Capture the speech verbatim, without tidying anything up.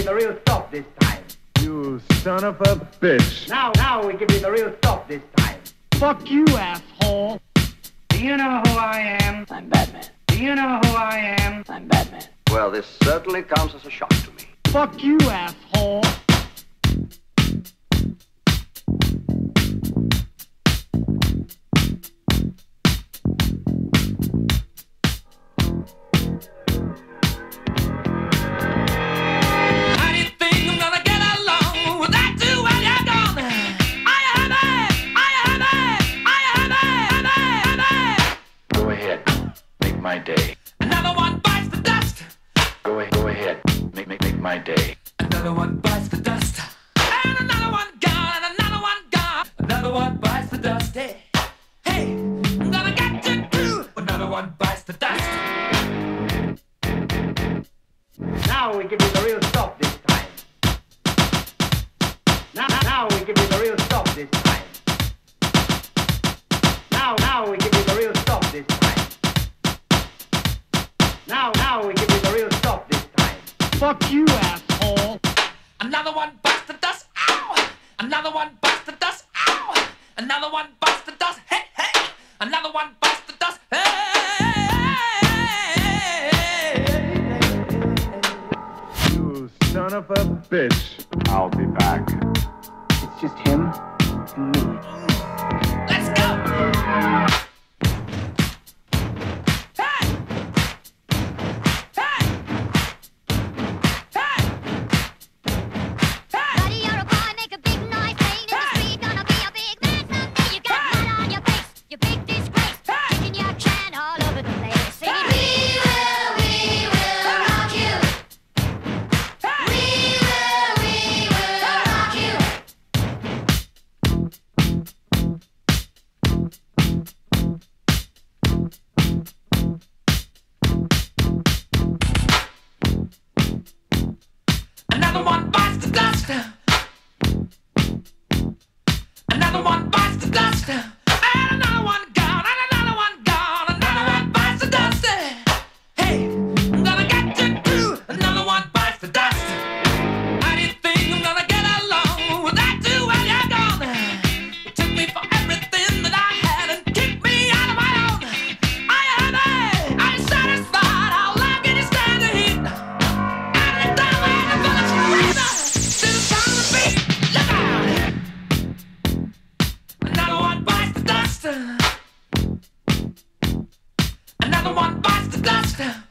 the real stuff this time. You son of a bitch. Now, now we give you the real stuff this time. Fuck you, asshole. Do you know who I am? I'm Batman. Do you know who I am? I'm Batman. Well, this certainly comes as a shock to me. Fuck you, asshole. My day. Another one bites the dust. Go ahead, go ahead. Make, make, make my day. Another one bites the dust. And another one gone, and another one gone. Another one bites the dust. Hey, hey, I'm gonna get you too. Another one bites the dust. Now we give you the real stuff this time. Now, now we give you the real stuff this time. Now, now we give you the real stuff this time. Now, now we give you the real stuff this time. Fuck you, asshole. Another one bites the dust. Ow! Another one bites the dust. Ow! Another one bites the dust. Hey, hey! Another one bites the dust. Hey! You son of a bitch. I'll be back. It's just him and me. Let's go! Another one bites the dust. Another one bites the dust. And another one gone. And another one gone. Another one bites the dust. Hey, I'm gonna get you too. Another one bites the dust. How do you think I'm gonna get along without you when you're gone? You took me for everything that I had and kicked me out of my own. Are you happy? Are you satisfied? How long can you stand the heat? Another one bites the dust. Another one bites the dust.